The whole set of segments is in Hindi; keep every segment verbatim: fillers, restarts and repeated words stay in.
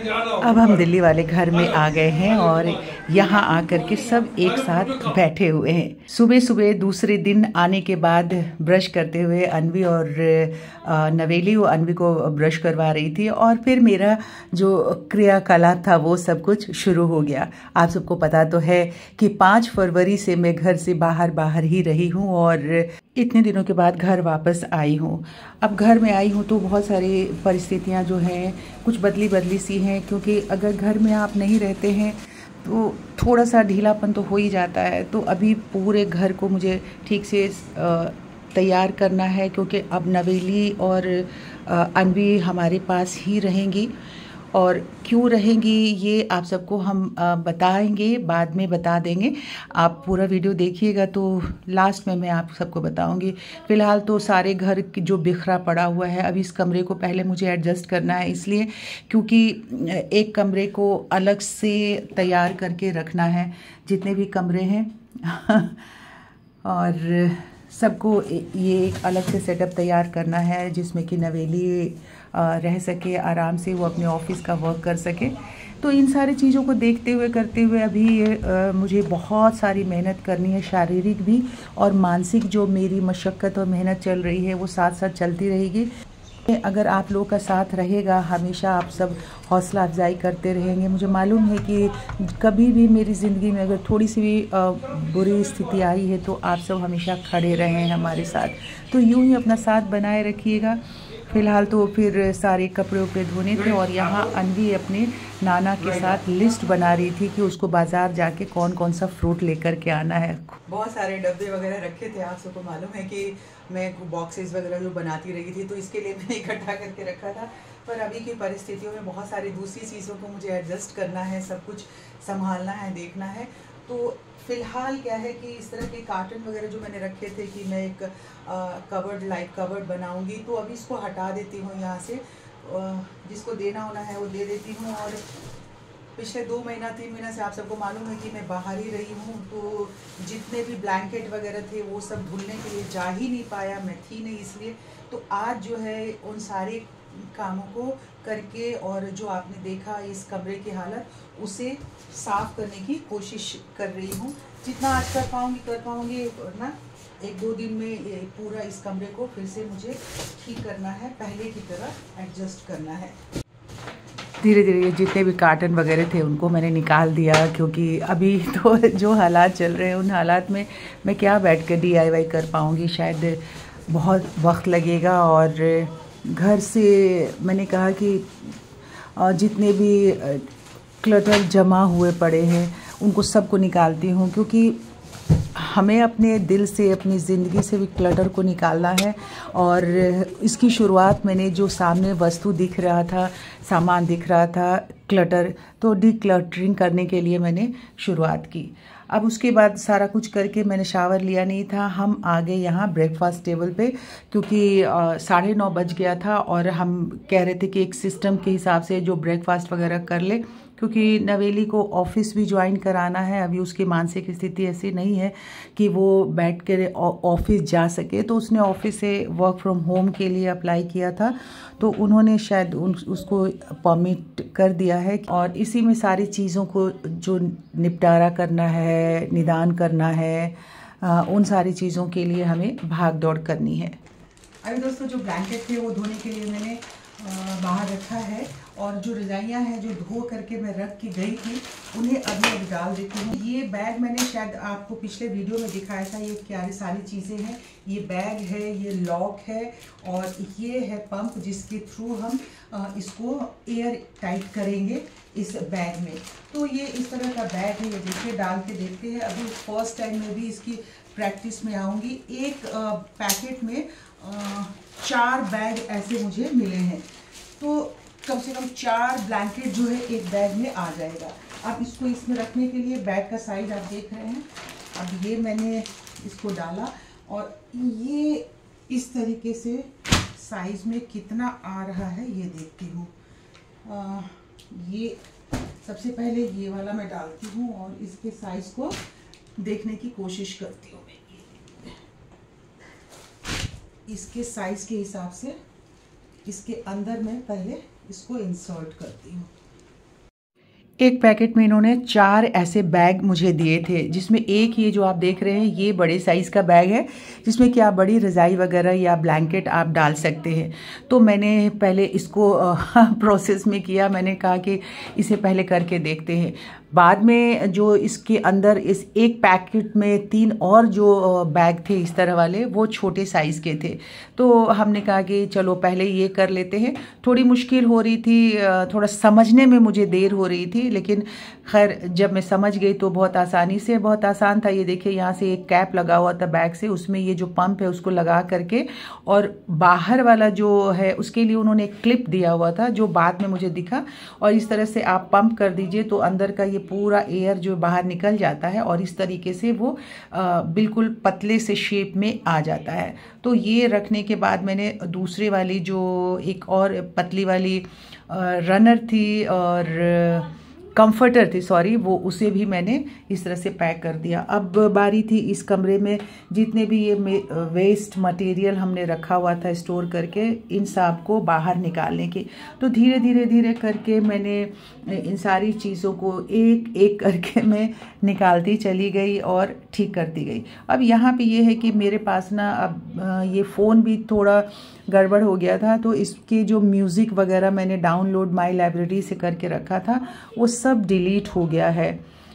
अब हम दिल्ली वाले घर में आ गए हैं और यहाँ आकर के सब एक साथ बैठे हुए हैं। सुबह सुबह दूसरे दिन आने के बाद ब्रश करते हुए अनवी और नवेली वो अनवी को ब्रश करवा रही थी और फिर मेरा जो क्रियाकलाप था वो सब कुछ शुरू हो गया। आप सबको पता तो है कि पाँच फरवरी से मैं घर से बाहर बाहर ही रही हूँ और इतने दिनों के बाद घर वापस आई हूँ। अब घर में आई हूँ तो बहुत सारी परिस्थितियाँ जो हैं कुछ बदली बदली सी हैं, क्योंकि अगर घर में आप नहीं रहते हैं तो थोड़ा सा ढीलापन तो हो ही जाता है। तो अभी पूरे घर को मुझे ठीक से तैयार करना है, क्योंकि अब नवेली और अनवी हमारे पास ही रहेंगी और क्यों रहेंगी ये आप सबको हम बताएंगे, बाद में बता देंगे। आप पूरा वीडियो देखिएगा तो लास्ट में मैं आप सबको बताऊंगी। फ़िलहाल तो सारे घर की जो बिखरा पड़ा हुआ है, अभी इस कमरे को पहले मुझे एडजस्ट करना है, इसलिए क्योंकि एक कमरे को अलग से तैयार करके रखना है, जितने भी कमरे हैं और सबको ये एक अलग से सेटअप तैयार करना है जिसमें कि नवेली रह सके आराम से, वो अपने ऑफिस का वर्क कर सके। तो इन सारी चीज़ों को देखते हुए करते हुए अभी ये आ, मुझे बहुत सारी मेहनत करनी है, शारीरिक भी और मानसिक। जो मेरी मशक्क़त और मेहनत चल रही है वो साथ साथ चलती रहेगी। अगर आप लोगों का साथ रहेगा, हमेशा आप सब हौसला अफजाई करते रहेंगे। मुझे मालूम है कि कभी भी मेरी ज़िंदगी में अगर थोड़ी सी भी बुरी स्थिति आई है तो आप सब हमेशा खड़े रहें हमारे साथ। तो यूं ही अपना साथ बनाए रखिएगा। फ़िलहाल तो फिर सारे कपड़े उपड़े धोने थे और यहाँ अनवी अपने नाना के साथ लिस्ट बना रही थी कि उसको बाज़ार जाके कौन कौन सा फ्रूट लेकर के आना है। बहुत सारे डब्बे वगैरह रखे थे, आप सबको मालूम है कि मैं बॉक्सेस वगैरह जो बनाती रही थी तो इसके लिए मैंने इकट्ठा करके रखा था। पर अभी की परिस्थितियों में बहुत सारी दूसरी चीज़ों को मुझे एडजस्ट करना है, सब कुछ संभालना है, देखना है। तो फ़िलहाल क्या है कि इस तरह के कार्टन वगैरह जो मैंने रखे थे कि मैं एक कवर्ड लाइट कवर्ड बनाऊंगी, तो अभी इसको हटा देती हूँ यहाँ से। आ, जिसको देना होना है वो दे देती हूँ। और पिछले दो महीना तीन महीना से आप सबको मालूम है कि मैं बाहर ही रही हूँ, तो जितने भी ब्लैंकेट वगैरह थे वो सब धुलने के लिए जा ही नहीं पाया, मैं थी नहीं इसलिए। तो आज जो है उन सारे कामों को करके और जो आपने देखा इस कमरे की हालत, उसे साफ़ करने की कोशिश कर रही हूँ। जितना आज कर पाऊँगी कर पाऊँगी, ना एक दो दिन में ये पूरा इस कमरे को फिर से मुझे ठीक करना है, पहले की तरह एडजस्ट करना है। धीरे धीरे जितने भी कार्टन वगैरह थे उनको मैंने निकाल दिया, क्योंकि अभी तो जो हालात चल रहे हैं उन हालात में मैं क्या बैठ कर डी आई वाई कर पाऊँगी, शायद बहुत वक्त लगेगा। और घर से मैंने कहा कि जितने भी क्लटर जमा हुए पड़े हैं उनको सबको निकालती हूँ, क्योंकि हमें अपने दिल से, अपनी ज़िंदगी से भी क्लटर को निकालना है। और इसकी शुरुआत मैंने जो सामने वस्तु दिख रहा था, सामान दिख रहा था क्लटर, तो डी क्लटरिंग करने के लिए मैंने शुरुआत की। अब उसके बाद सारा कुछ करके मैंने शावर लिया नहीं था, हम आ गए यहाँ ब्रेकफास्ट टेबल पे, क्योंकि साढ़े नौ बज गया था और हम कह रहे थे कि एक सिस्टम के हिसाब से जो ब्रेकफास्ट वगैरह कर ले, क्योंकि नवेली को ऑफिस भी ज्वाइन कराना है। अभी उसकी मानसिक स्थिति ऐसी नहीं है कि वो बैठ कर ऑफिस जा सके, तो उसने ऑफिस से वर्क फ्रॉम होम के लिए अप्लाई किया था, तो उन्होंने शायद उन, उसको परमिट कर दिया है। और इसी में सारी चीज़ों को जो निपटारा करना है, निदान करना है, आ, उन सारी चीज़ों के लिए हमें भाग दौड़ करनी है। अभी दोस्तों जो ब्लैंकेट थे वो धोने के लिए मैंने बाहर रखा है, और जो रजाइयाँ हैं जो धो करके मैं रख के गई थी उन्हें अभी अब डाल देती हूँ। ये बैग मैंने शायद आपको पिछले वीडियो में दिखाया था, ये क्या सारी चीज़ें हैं। ये बैग है, ये लॉक है और ये है पंप जिसके थ्रू हम इसको एयर टाइट करेंगे इस बैग में। तो ये इस तरह का बैग है, ये देखिए डाल के देखते हैं। अभी फर्स्ट टाइम में भी इसकी प्रैक्टिस में आऊँगी। एक पैकेट में चार बैग ऐसे मुझे मिले हैं, तो कम से कम चार ब्लैंकेट जो है एक बैग में आ जाएगा। अब इसको इसमें रखने के लिए बैग का साइज आप देख रहे हैं। अब ये मैंने इसको डाला और ये इस तरीके से साइज में कितना आ रहा है ये देखती हूँ। ये सबसे पहले ये वाला मैं डालती हूँ और इसके साइज को देखने की कोशिश करती हूँ। इसके साइज के हिसाब से इसके अंदर मैं पहले इसको इंसर्ट करती हूँ। एक पैकेट में इन्होंने चार ऐसे बैग मुझे दिए थे, जिसमें एक ये जो आप देख रहे हैं ये बड़े साइज़ का बैग है, जिसमें कि आप बड़ी रज़ाई वगैरह या ब्लैंकेट आप डाल सकते हैं। तो मैंने पहले इसको प्रोसेस में किया, मैंने कहा कि इसे पहले करके देखते हैं। बाद में जो इसके अंदर इस एक पैकेट में तीन और जो बैग थे इस तरह वाले, वो छोटे साइज़ के थे। तो हमने कहा कि चलो पहले ये कर लेते हैं। थोड़ी मुश्किल हो रही थी, थोड़ा समझने में मुझे देर हो रही थी, लेकिन खैर जब मैं समझ गई तो बहुत आसानी से, बहुत आसान था। ये देखिए यहाँ से एक कैप लगा हुआ था बैग से, उसमें ये जो पंप है उसको लगा करके, और बाहर वाला जो है उसके लिए उन्होंने एक क्लिप दिया हुआ था जो बाद में मुझे दिखा, और इस तरह से आप पंप कर दीजिए तो अंदर का ये पूरा एयर जो बाहर निकल जाता है और इस तरीके से वो आ, बिल्कुल पतले से शेप में आ जाता है। तो ये रखने के बाद मैंने दूसरे वाली जो एक और पतली वाली रनर थी और कंफर्टर थी, सॉरी, वो उसे भी मैंने इस तरह से पैक कर दिया। अब बारी थी इस कमरे में जितने भी ये वेस्ट मटेरियल हमने रखा हुआ था स्टोर करके, इन सब को बाहर निकालने की। तो धीरे धीरे धीरे करके मैंने इन सारी चीज़ों को एक एक करके मैं निकालती चली गई और ठीक करती गई। अब यहाँ पे ये है कि मेरे पास ना अब ये फ़ोन भी थोड़ा गड़बड़ हो गया था, तो इसके जो म्यूज़िक वगैरह मैंने डाउनलोड माई लाइब्रेरी से करके रखा था वो सब डिलीट हो गया है।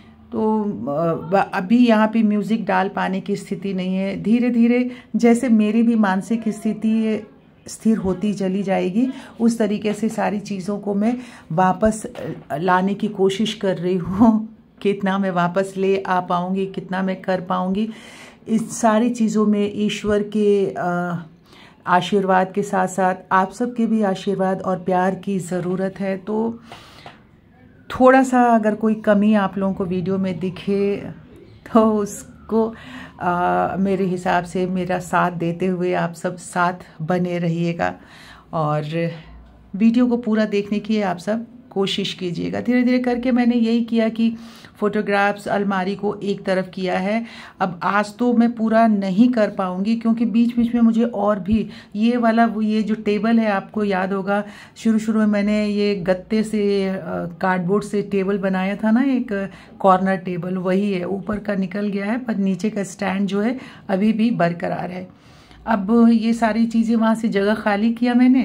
तो अभी यहाँ पे म्यूज़िक डाल पाने की स्थिति नहीं है। धीरे धीरे जैसे मेरी भी मानसिक स्थिति स्थिर होती चली जाएगी, उस तरीके से सारी चीज़ों को मैं वापस लाने की कोशिश कर रही हूँ। कितना मैं वापस ले आ पाऊँगी, कितना मैं कर पाऊँगी, इस सारी चीज़ों में ईश्वर के आ, आशीर्वाद के साथ साथ आप सबके भी आशीर्वाद और प्यार की ज़रूरत है। तो थोड़ा सा अगर कोई कमी आप लोगों को वीडियो में दिखे तो उसको आ, मेरे हिसाब से मेरा साथ देते हुए आप सब साथ बने रहिएगा और वीडियो को पूरा देखने की आप सब कोशिश कीजिएगा। धीरे धीरे करके मैंने यही किया कि फ़ोटोग्राफ्स अलमारी को एक तरफ किया है। अब आज तो मैं पूरा नहीं कर पाऊँगी क्योंकि बीच बीच में मुझे और भी ये वाला वो ये जो टेबल है, आपको याद होगा शुरू शुरू में मैंने ये गत्ते से कार्डबोर्ड से टेबल बनाया था ना, एक कॉर्नर टेबल, वही है। ऊपर का निकल गया है पर नीचे का स्टैंड जो है अभी भी बरकरार है। अब ये सारी चीज़ें वहाँ से जगह खाली किया मैंने,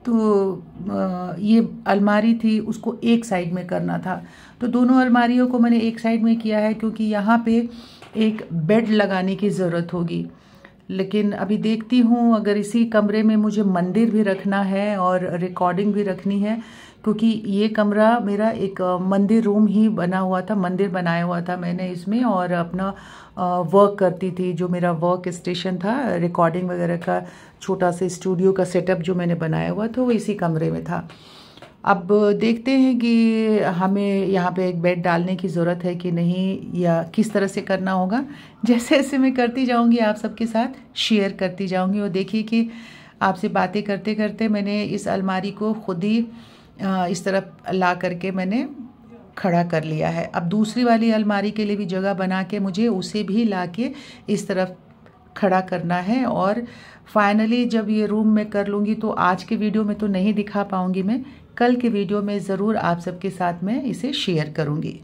तो ये अलमारी थी उसको एक साइड में करना था। तो दोनों अलमारियों को मैंने एक साइड में किया है क्योंकि यहाँ पे एक बेड लगाने की ज़रूरत होगी। लेकिन अभी देखती हूँ अगर इसी कमरे में मुझे मंदिर भी रखना है और रिकॉर्डिंग भी रखनी है, क्योंकि ये कमरा मेरा एक मंदिर रूम ही बना हुआ था, मंदिर बनाया हुआ था मैंने इसमें, और अपना वर्क करती थी। जो मेरा वर्क स्टेशन था, रिकॉर्डिंग वगैरह का छोटा सा स्टूडियो का सेटअप जो मैंने बनाया हुआ था वो इसी कमरे में था। अब देखते हैं कि हमें यहाँ पे एक बेड डालने की ज़रूरत है कि नहीं, या किस तरह से करना होगा। जैसे जैसे मैं करती जाऊँगी आप सबके साथ शेयर करती जाऊँगी। और देखिए कि आपसे बातें करते करते मैंने इस अलमारी को खुद ही इस तरफ ला करके मैंने खड़ा कर लिया है। अब दूसरी वाली अलमारी के लिए भी जगह बना के मुझे उसे भी ला के इस तरफ खड़ा करना है। और फाइनली जब ये रूम में कर लूँगी तो आज के वीडियो में तो नहीं दिखा पाऊँगी मैं, कल के वीडियो में ज़रूर आप सबके साथ मैं इसे शेयर करूँगी।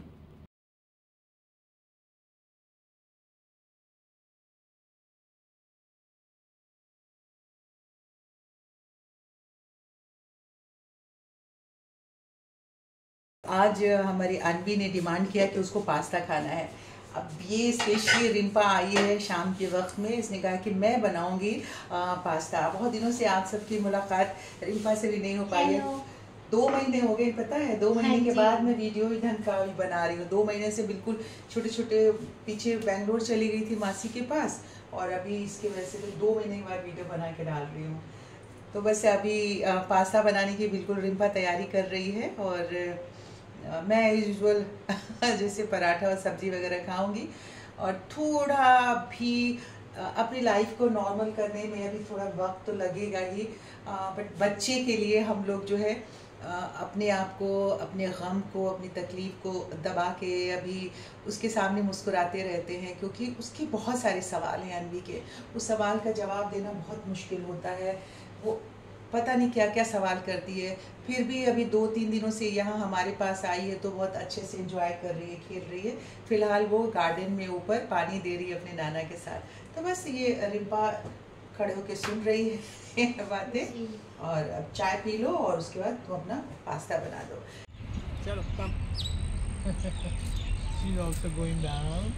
आज हमारी अनवी ने डिमांड किया कि उसको पास्ता खाना है। अब ये स्पेशली रिम्पा आई है शाम के वक्त में, इसने कहा कि मैं बनाऊंगी पास्ता। बहुत दिनों से आप सबकी मुलाकात रिम्पा से भी नहीं हो पाई है। दो महीने हो गए, पता है, दो महीने के बाद मैं वीडियो ढंग का बना रही हूँ। दो महीने से बिल्कुल छोटे छोटे पीछे बेंगलोर चली गई थी मासी के पास, और अभी इसकी वजह से तो दो महीने के बाद वीडियो बना के डाल रही हूँ। तो बस अभी पास्ता बनाने की बिल्कुल रिम्पा तैयारी कर रही है, और मैं यूजुअल जैसे पराठा और सब्ज़ी वगैरह खाऊंगी, और थोड़ा भी अपनी लाइफ को नॉर्मल करने में अभी थोड़ा वक्त तो लगेगा ही, बट बच्चे के लिए हम लोग जो है अपने आप को, अपने गम को, अपनी तकलीफ़ को दबा के अभी उसके सामने मुस्कुराते रहते हैं, क्योंकि उसके बहुत सारे सवाल हैं अनवी के। उस सवाल का जवाब देना बहुत मुश्किल होता है। वो पता नहीं क्या क्या सवाल करती है। फिर भी अभी दो तीन दिनों से यहाँ हमारे पास आई है तो बहुत अच्छे से एंजॉय कर रही है, खेल रही है। फिलहाल वो गार्डन में ऊपर पानी दे रही है अपने नाना के साथ। तो बस ये रिम्पा खड़े होके सुन रही है बातें। और अब चाय पी लो और उसके बाद तुम अपना पास्ता बना दो। चलो कम। She's also going down.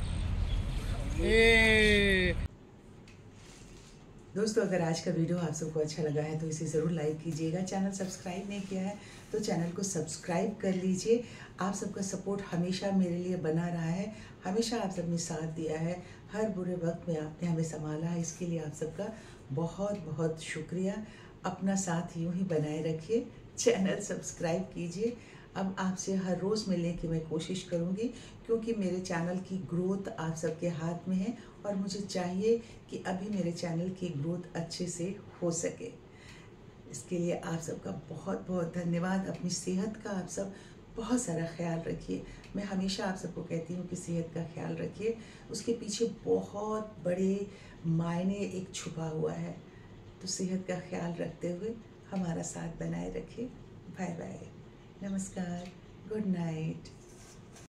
Hey. दोस्तों, अगर आज का वीडियो आप सबको अच्छा लगा है तो इसे ज़रूर लाइक कीजिएगा। चैनल सब्सक्राइब नहीं किया है तो चैनल को सब्सक्राइब कर लीजिए। आप सबका सपोर्ट हमेशा मेरे लिए बना रहा है, हमेशा आप सबने साथ दिया है, हर बुरे वक्त में आपने हमें संभाला है। इसके लिए आप सबका बहुत बहुत शुक्रिया। अपना साथ यूँ ही बनाए रखिए, चैनल सब्सक्राइब कीजिए। अब आपसे हर रोज़ मिलने की मैं कोशिश करूँगी, क्योंकि मेरे चैनल की ग्रोथ आप सबके हाथ में है और मुझे चाहिए कि अभी मेरे चैनल की ग्रोथ अच्छे से हो सके। इसके लिए आप सबका बहुत बहुत धन्यवाद। अपनी सेहत का आप सब बहुत सारा ख्याल रखिए। मैं हमेशा आप सबको कहती हूँ कि सेहत का ख्याल रखिए, उसके पीछे बहुत बड़े मायने एक छुपा हुआ है। तो सेहत का ख्याल रखते हुए हमारा साथ बनाए रखिए। बाय बाय, नमस्कार, गुड नाइट।